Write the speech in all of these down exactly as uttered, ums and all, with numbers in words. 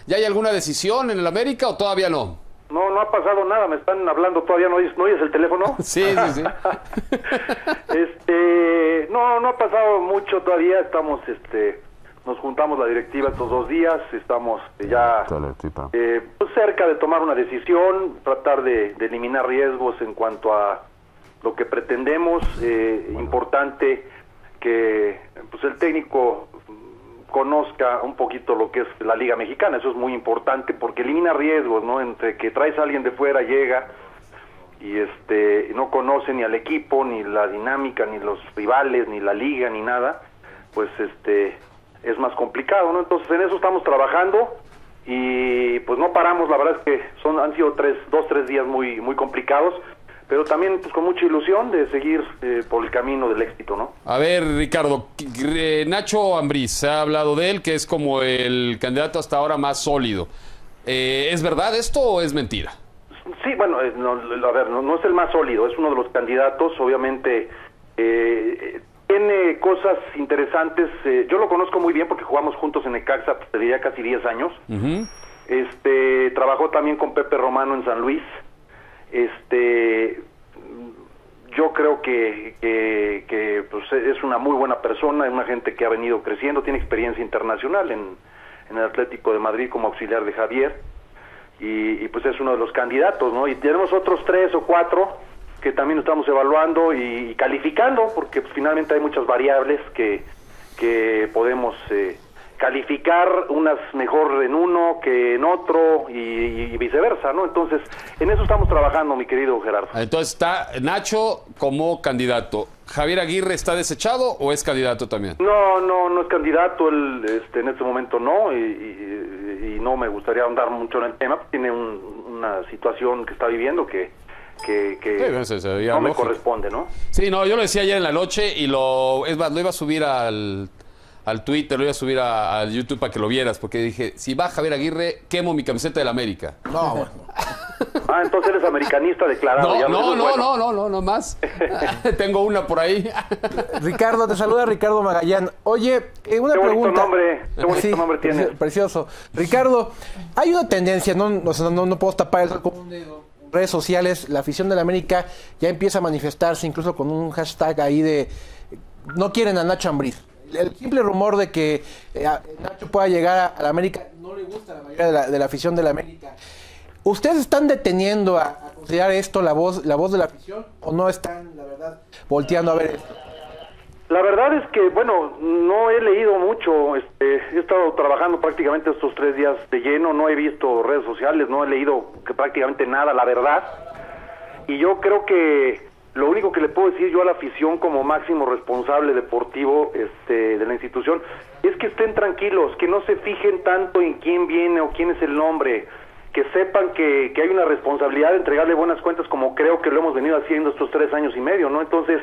¿Ya hay alguna decisión en el América o todavía no? No, no ha pasado nada, me están hablando todavía, ¿no oyes, ¿no oyes el teléfono? Sí, sí, sí. este, no, no ha pasado mucho todavía, estamos, este, nos juntamos la directiva estos dos días, estamos ya eh, pues cerca de tomar una decisión, tratar de, de eliminar riesgos en cuanto a lo que pretendemos, eh, importante que pues el técnico conozca un poquito lo que es la Liga Mexicana, eso es muy importante porque elimina riesgos, ¿no? Entre que traes a alguien de fuera, llega y este no conoce ni al equipo, ni la dinámica, ni los rivales, ni la liga, ni nada, pues este es más complicado, ¿no? Entonces en eso estamos trabajando y pues no paramos, la verdad es que son han sido tres, dos, tres días muy, muy complicados, pero también pues con mucha ilusión de seguir eh, por el camino del éxito, ¿no? A ver, Ricardo, Nacho Ambriz, se ha hablado de él, que es como el candidato hasta ahora más sólido. Eh, ¿Es verdad esto o es mentira? Sí, bueno, eh, no, a ver, no, no es el más sólido, es uno de los candidatos, obviamente eh, tiene cosas interesantes, eh, yo lo conozco muy bien porque jugamos juntos en Necaxa, pues, te diría casi diez años. Uh-huh. Este, trabajó también con Pepe Romano en San Luis. Este, yo creo que, que, que pues es una muy buena persona, es una gente que ha venido creciendo, tiene experiencia internacional en, en el Atlético de Madrid como auxiliar de Javier y, y pues es uno de los candidatos, ¿no? Y tenemos otros tres o cuatro que también estamos evaluando y, y calificando porque pues, finalmente hay muchas variables que, que podemos eh, calificar, unas mejor en uno que en otro y, y viceversa, ¿no? Entonces, en eso estamos trabajando, mi querido Gerardo. Entonces está Nacho como candidato. ¿Javier Aguirre está desechado o es candidato también? No, no, no es candidato, él este, en este momento no, y, y, y no me gustaría ahondar mucho en el tema, tiene un, una situación que está viviendo que, que, que sí, no lógico. Me corresponde, ¿no? Sí, no, yo lo decía ayer en la noche y lo, es más, lo iba a subir al... al Twitter, lo iba a subir a, a YouTube para que lo vieras, porque dije, si va Javier Aguirre, quemo mi camiseta del América. No, bueno. Ah, entonces eres americanista declarado. No, ya no, no, bueno. no, no, no, no más. Tengo una por ahí. Ricardo, te saluda Ricardo Magallán. Oye, eh, una qué pregunta. Bonito nombre, qué bonito sí, nombre tiene. Precioso. Ricardo, hay una tendencia, no, o sea, no, no puedo tapar el sol con un dedo. En redes sociales, la afición del América ya empieza a manifestarse, incluso con un hashtag ahí de no quieren a Nacho Ambriz. El simple rumor de que eh, Nacho pueda llegar a la América no le gusta a la mayoría de la, de la afición de la América. ¿Ustedes están deteniendo a, a considerar esto la voz la voz de la afición o no están, la verdad, volteando a ver esto? La verdad es que, bueno, no he leído mucho, este, he estado trabajando prácticamente estos tres días de lleno, no he visto redes sociales, no he leído que prácticamente nada, la verdad, y yo creo que lo único que le puedo decir yo a la afición como máximo responsable deportivo este, de la institución es que estén tranquilos, que no se fijen tanto en quién viene o quién es el nombre, que sepan que, que hay una responsabilidad de entregarle buenas cuentas como creo que lo hemos venido haciendo estos tres años y medio, ¿no? Entonces,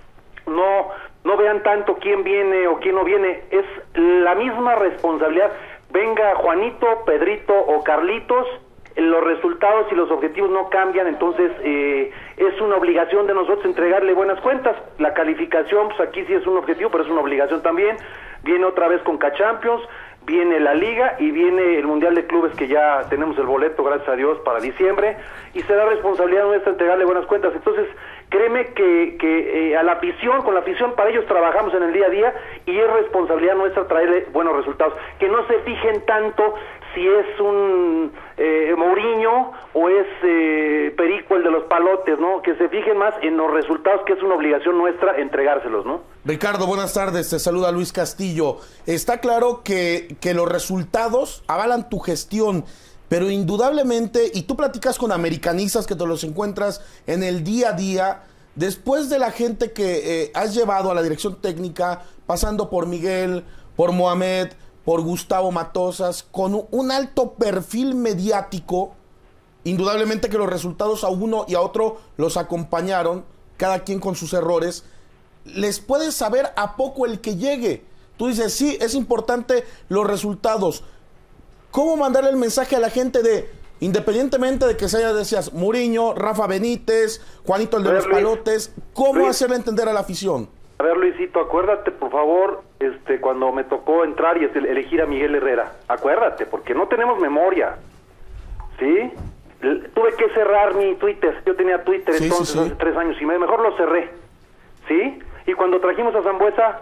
no, no vean tanto quién viene o quién no viene, es la misma responsabilidad, venga Juanito, Pedrito o Carlitos, los resultados y los objetivos no cambian, entonces eh, es una obligación de nosotros entregarle buenas cuentas. La calificación, pues aquí sí es un objetivo, pero es una obligación también. Viene otra vez con K-Champions, viene la Liga y viene el Mundial de Clubes, que ya tenemos el boleto, gracias a Dios, para diciembre, y será responsabilidad nuestra entregarle buenas cuentas. Entonces, créeme que, que eh, a la afición, con la afición, para ellos trabajamos en el día a día y es responsabilidad nuestra traerle buenos resultados. Que no se fijen tanto si es un eh, Mourinho o es eh, Perico el de los palotes, ¿no? Que se fijen más en los resultados, que es una obligación nuestra entregárselos, ¿no? Ricardo, buenas tardes, te saluda Luis Castillo. Está claro que, que los resultados avalan tu gestión, pero indudablemente, y tú platicas con americanistas que te los encuentras en el día a día, después de la gente que eh, has llevado a la dirección técnica, pasando por Miguel, por Mohamed, por Gustavo Matosas, con un alto perfil mediático, indudablemente que los resultados a uno y a otro los acompañaron, cada quien con sus errores, les puede saber a poco el que llegue. Tú dices, sí, es importante los resultados. ¿Cómo mandarle el mensaje a la gente de, independientemente de que sea, decías, Mourinho, Rafa Benítez, Juanito el de los Palotes, cómo hacerle entender a la afición? A ver, Luisito, acuérdate, por favor, este, cuando me tocó entrar y elegir a Miguel Herrera. Acuérdate, porque no tenemos memoria. ¿Sí? L- tuve que cerrar mi Twitter. Yo tenía Twitter Sí, entonces sí, sí. hace tres años y medio. Mejor lo cerré. ¿Sí? Y cuando trajimos a Zambuesa,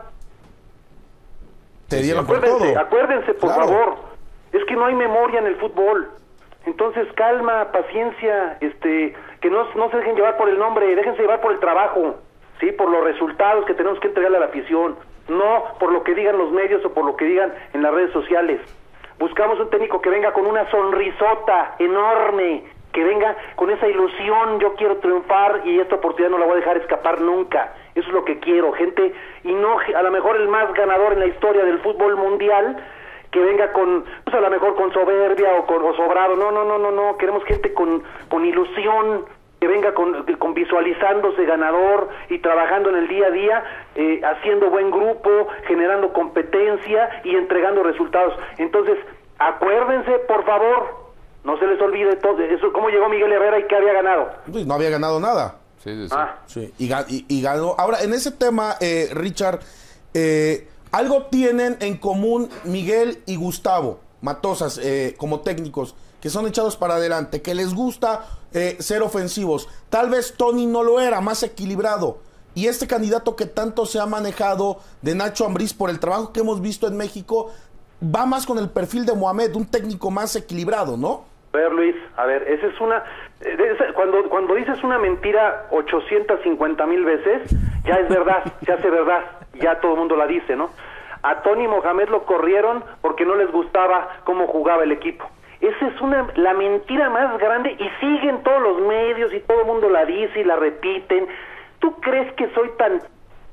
Te dieron por acuérdense, todo. acuérdense, por Claro. favor. Es que no hay memoria en el fútbol. Entonces, calma, paciencia, este, que no, no se dejen llevar por el nombre, déjense llevar por el trabajo, ¿sí? Por los resultados que tenemos que entregarle a la afición, no por lo que digan los medios o por lo que digan en las redes sociales. Buscamos un técnico que venga con una sonrisota enorme, que venga con esa ilusión, yo quiero triunfar y esta oportunidad no la voy a dejar escapar nunca. Eso es lo que quiero, gente, y no a lo mejor el más ganador en la historia del fútbol mundial, que venga con, pues a lo mejor con soberbia o, con, o sobrado. No, no, no, no, no, queremos gente con, con ilusión, que venga con, con visualizándose ganador y trabajando en el día a día, eh, haciendo buen grupo, generando competencia y entregando resultados. Entonces, acuérdense, por favor, no se les olvide todo eso, cómo llegó Miguel Herrera y qué había ganado. Pues no había ganado nada. Sí, sí, sí. Ah, Sí, y, ga- y- y ganó. Ahora, en ese tema, eh, Richard, eh, algo tienen en común Miguel y Gustavo Matosas eh, como técnicos, que son echados para adelante, que les gusta eh, ser ofensivos. Tal vez Tony no lo era, más equilibrado. Y este candidato que tanto se ha manejado de Nacho Ambriz por el trabajo que hemos visto en México, va más con el perfil de Mohamed, un técnico más equilibrado, ¿no? a ver, Luis, a ver, esa es una... eh, esa- cuando, cuando dices una mentira ochocientas cincuenta mil veces, ya es verdad, se hace verdad, ya todo el mundo la dice, ¿no? A Tony Mohamed lo corrieron porque no les gustaba cómo jugaba el equipo. Esa es una la mentira más grande y siguen todos los medios y todo el mundo la dice y la repiten. ¿Tú crees que soy tan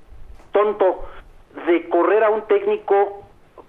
tonto de correr a un técnico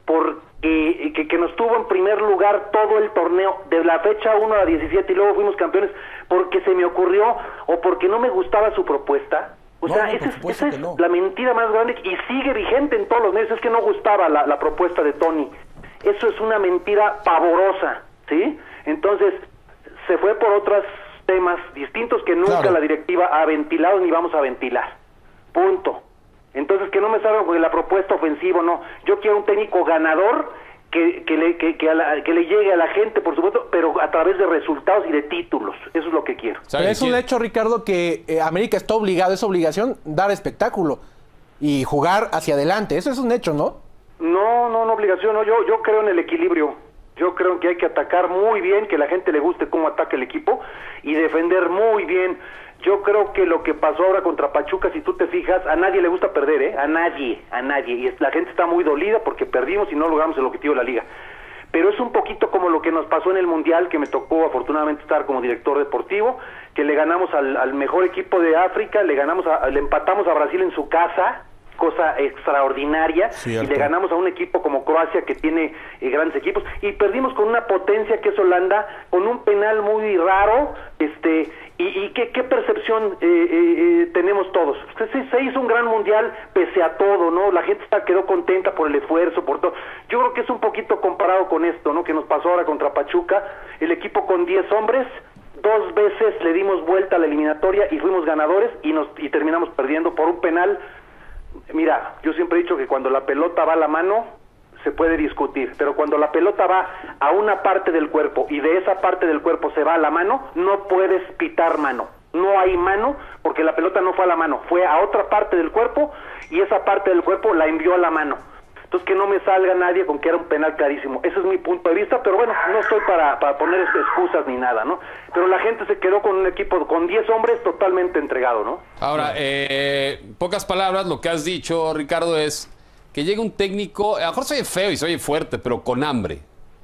porque que, que nos tuvo en primer lugar todo el torneo, de la fecha uno a la diecisiete y luego fuimos campeones, porque se me ocurrió o porque no me gustaba su propuesta? O No, sea, no, esa por es, supuesto esa que es no. la mentira más grande y sigue vigente en todos los medios. Es que no gustaba la, la propuesta de Tony. Eso es una mentira pavorosa, ¿sí? Entonces, se fue por otros temas distintos que nunca Claro. la directiva ha ventilado ni vamos a ventilar. Punto. Entonces, que no me salgan con la propuesta ofensiva, no. Yo quiero un técnico ganador que, que, le, que, que, a la- que le llegue a la gente, por supuesto, pero a través de resultados y de títulos. Eso es lo que quiero. ¿Sabe Pero es un quién? hecho, Ricardo, que eh, América está obligado, es obligación dar espectáculo y jugar hacia adelante. Eso es un hecho, ¿no? No, no, no obligación, no. Yo, yo creo en el equilibrio. Yo creo que hay que atacar muy bien, que la gente le guste cómo ataca el equipo y defender muy bien. Yo creo que lo que pasó ahora contra Pachuca, si tú te fijas, a nadie le gusta perder, ¿eh? A nadie, a nadie. Y es- la gente está muy dolida porque perdimos y no logramos el objetivo de la liga. Pero es un poquito como lo que nos pasó en el Mundial, que me tocó afortunadamente estar como director deportivo, que le ganamos al, al mejor equipo de África, le ganamos a- le empatamos a Brasil en su casa, cosa extraordinaria, Cierto. y le ganamos a un equipo como Croacia que tiene eh, grandes equipos, y perdimos con una potencia que es Holanda, con un penal muy raro, este y, y qué, qué percepción eh, eh, eh, tenemos todos. Se, se hizo un gran mundial pese a todo, ¿no? La gente está, quedó contenta por el esfuerzo, por todo. Yo creo que es un poquito comparado con esto, ¿no? Que nos pasó ahora contra Pachuca, el equipo con diez hombres, dos veces le dimos vuelta a la eliminatoria y fuimos ganadores y nos y terminamos perdiendo por un penal. Mira, yo siempre he dicho que cuando la pelota va a la mano se puede discutir, pero cuando la pelota va a una parte del cuerpo y de esa parte del cuerpo se va a la mano, no puedes pitar mano. No hay mano porque la pelota no fue a la mano, fue a otra parte del cuerpo y esa parte del cuerpo la envió a la mano. Entonces que no me salga nadie con que era un penal clarísimo. Ese es mi punto de vista, pero bueno, no estoy para, para poner excusas ni nada, ¿no? Pero la gente se quedó con un equipo con diez hombres totalmente entregado, ¿no? Ahora, eh, pocas palabras, lo que has dicho, Ricardo, es que llega un técnico, a lo mejor se oye feo y se oye fuerte, pero con hambre.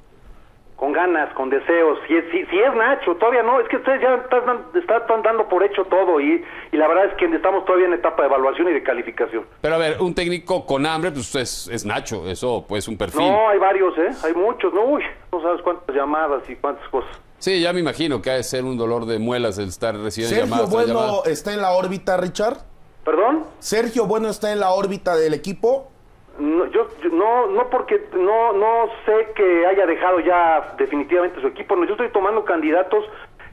Con ganas, con deseos. Si es, si, si es Nacho, todavía no. Es que ustedes ya están, están dando por hecho todo y, y la verdad es que estamos todavía en etapa de evaluación y de calificación. Pero a ver, un técnico con hambre, pues es, es Nacho, eso pues un perfil. No, hay varios, ¿eh? Hay muchos, ¿no? Uy, no sabes cuántas llamadas y cuántas cosas. Sí, ya me imagino que ha de ser un dolor de muelas el estar recibiendo Sergio llamadas. tras Bueno llamadas. está en la órbita, Richard. ¿Perdón? Sergio Bueno está en la órbita del equipo. No, yo, yo- no, no porque no, no sé que haya dejado ya definitivamente su equipo. No, yo estoy tomando candidatos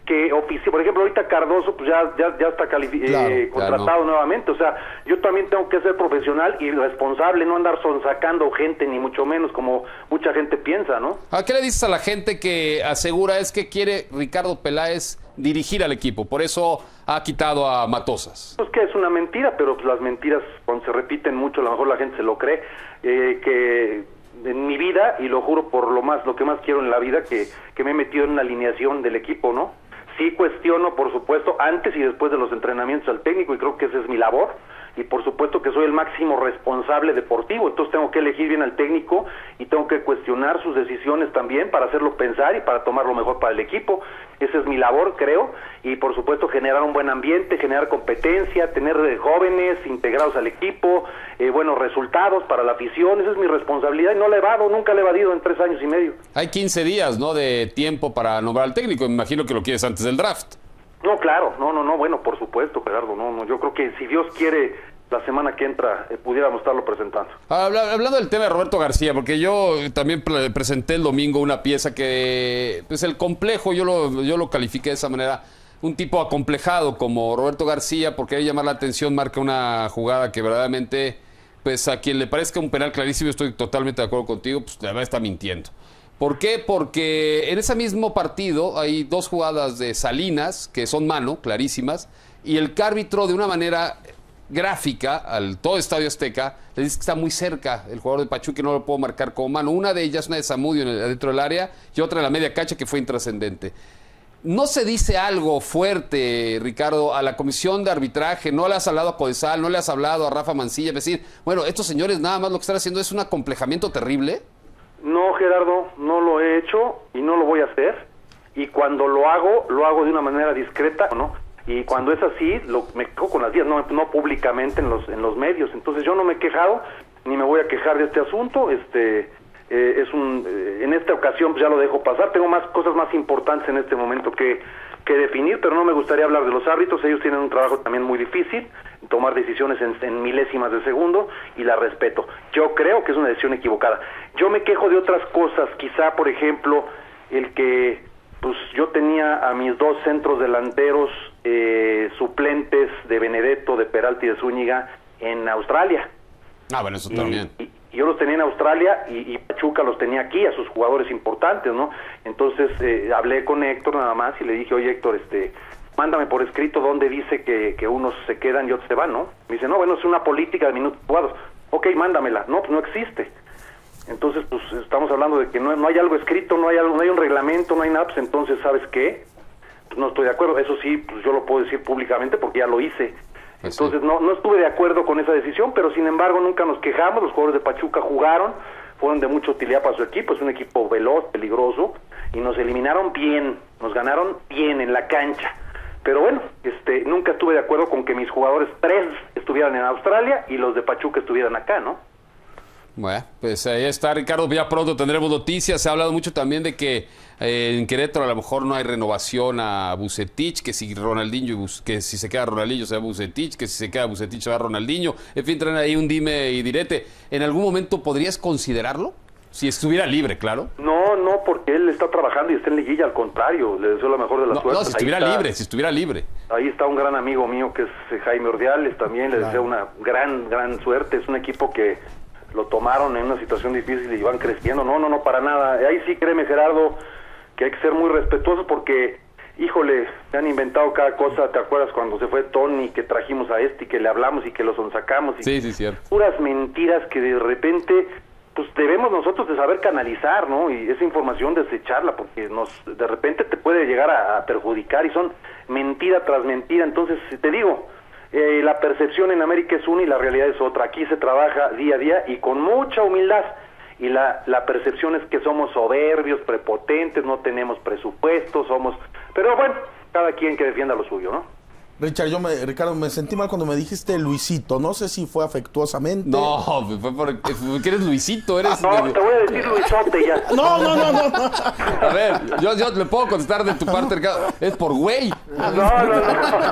que ofici por ejemplo, ahorita Cardoso pues ya ya, ya está claro, eh, contratado no. nuevamente, o sea, yo también tengo que ser profesional y responsable, no andar sonsacando gente, ni mucho menos como mucha gente piensa, ¿no? ¿A qué le dices a la gente que asegura es que quiere Ricardo Peláez dirigir al equipo, por eso ha quitado a Matosas? Pues que es una mentira, pero pues las mentiras cuando se repiten mucho, a lo mejor la gente se lo cree, eh, que en mi vida, y lo juro por lo más, lo que más quiero en la vida, que, que me he metido en una alineación del equipo, ¿no? Sí cuestiono, por supuesto, antes y después de los entrenamientos al técnico, y creo que esa es mi labor, y por supuesto que soy el máximo responsable deportivo, entonces tengo que elegir bien al técnico y tengo que cuestionar sus decisiones también para hacerlo pensar y para tomar lo mejor para el equipo. Esa es mi labor, creo, y por supuesto generar un buen ambiente, generar competencia, tener eh, jóvenes integrados al equipo, eh, buenos resultados para la afición. Esa es mi responsabilidad y no la he evado, nunca la he evadido en tres años y medio. Hay quince días, ¿no?, de tiempo para nombrar al técnico. Me imagino que lo quieres antes del draft. No, claro, no, no, no, bueno, por supuesto, Gerardo, no, no, yo creo que si Dios quiere, la semana que entra eh, pudiéramos estarlo presentando. Habla, hablando del tema de Roberto García, porque yo también pre presenté el domingo una pieza que, pues el complejo, yo lo, yo lo califiqué de esa manera, un tipo acomplejado como Roberto García, porque querer llamar la atención, marca una jugada que verdaderamente, pues a quien le parezca un penal clarísimo, estoy totalmente de acuerdo contigo, pues la verdad está mintiendo. ¿Por qué? Porque en ese mismo partido hay dos jugadas de Salinas que son mano, clarísimas, y el árbitro de una manera gráfica al todo Estadio Azteca le dice que está muy cerca el jugador de Pachuca y no lo puedo marcar como mano. Una de ellas, una de Zamudio en el, dentro del área, y otra en la media cancha que fue intrascendente. ¿No se dice algo fuerte, Ricardo, a la comisión de arbitraje? ¿No le has hablado a Codesal? ¿No le has hablado a Rafa Mancilla? Es decir, bueno, estos señores nada más lo que están haciendo es un acomplejamiento terrible. No, Gerardo, no lo he hecho y no lo voy a hacer. Y cuando lo hago, lo hago de una manera discreta, ¿no? Y cuando es así, lo, me quejo con las vías, no, no públicamente en los en los medios. Entonces yo no me he quejado, ni me voy a quejar de este asunto. Este eh, es un eh, en esta ocasión pues ya lo dejo pasar. Tengo más cosas más importantes en este momento que, que definir, pero no me gustaría hablar de los árbitros. Ellos tienen un trabajo también muy difícil, tomar decisiones en, en milésimas de segundo, y la respeto. Yo creo que es una decisión equivocada. Yo me quejo de otras cosas, quizá, por ejemplo, el que pues yo tenía a mis dos centros delanteros eh, suplentes de Benedetto, de Peralta y de Zúñiga en Australia. Ah, bueno, eso y, también. Y, y yo los tenía en Australia y, y Pachuca los tenía aquí, a sus jugadores importantes, ¿no? Entonces eh, hablé con Héctor nada más y le dije, oye Héctor, este, mándame por escrito donde dice que, que unos se quedan y otros se van, ¿no? Me dice, no, bueno, es una política de minutos jugados. Ok, mándamela. No, pues no existe. Entonces, pues estamos hablando de que no, no hay algo escrito, no hay algo, no hay un reglamento, no hay nada, pues entonces, ¿sabes qué? Pues no estoy de acuerdo. Eso sí, pues yo lo puedo decir públicamente porque ya lo hice. Entonces, no, no estuve de acuerdo con esa decisión, pero sin embargo nunca nos quejamos. Los jugadores de Pachuca jugaron, fueron de mucha utilidad para su equipo, es un equipo veloz, peligroso, y nos eliminaron bien, nos ganaron bien en la cancha. Pero bueno, este, nunca estuve de acuerdo con que mis jugadores tres estuvieran en Australia y los de Pachuca estuvieran acá, ¿no? Bueno, pues ahí está, Ricardo. Ya pronto tendremos noticias. Se ha hablado mucho también de que eh, en Querétaro a lo mejor no hay renovación a Vucetich, que si Ronaldinho, que si se queda Ronaldinho se va Vucetich, que si se queda Vucetich se va Ronaldinho. En fin, traen ahí un dime y direte. ¿En algún momento podrías considerarlo? Si estuviera libre, claro. No, no, porque él está trabajando y está en liguilla, al contrario, le deseo la mejor de las no, suertes. No, si estuviera está, libre, si estuviera libre. Ahí está un gran amigo mío que es Jaime Ordiales, también le deseo una gran, gran suerte. Es un equipo que lo tomaron en una situación difícil y van creciendo. No, no, no, para nada. Ahí sí, créeme, Gerardo, que hay que ser muy respetuoso porque, híjole, se han inventado cada cosa. ¿Te acuerdas cuando se fue Tony, que trajimos a este y que le hablamos y que lo sonsacamos? Y sí, sí, cierto. Puras mentiras que de repente, pues debemos nosotros de saber canalizar, ¿no? Y esa información desecharla, porque nos de repente te puede llegar a, a perjudicar y son mentira tras mentira. Entonces, te digo, Eh, la percepción en América es una y la realidad es otra. Aquí se trabaja día a día y con mucha humildad. Y la, la percepción es que somos soberbios, prepotentes, no tenemos presupuesto, somos... Pero bueno, cada quien que defienda lo suyo, ¿no? Richard, yo me, Ricardo, me sentí mal cuando me dijiste Luisito. No sé si fue afectuosamente. No, fue porque, porque eres Luisito, eres... No, te voy a decir Luisote ya. No, no, no, no, no. A ver, yo, yo le puedo contestar de tu parte, Ricardo. Es por güey. No, no, no.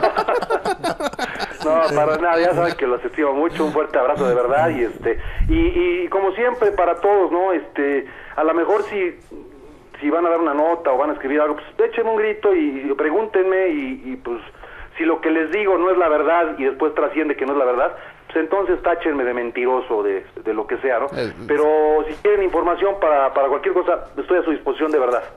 No, para nada, ya saben que los estimo mucho, un fuerte abrazo de verdad y este y, y como siempre para todos, ¿no? Este, a lo mejor si si van a dar una nota o van a escribir algo, pues échenme un grito y, y pregúntenme y, y pues si lo que les digo no es la verdad y después trasciende que no es la verdad, pues entonces táchenme de mentiroso, de, de lo que sea, ¿no? Eh, Pero si quieren información para, para cualquier cosa, estoy a su disposición de verdad.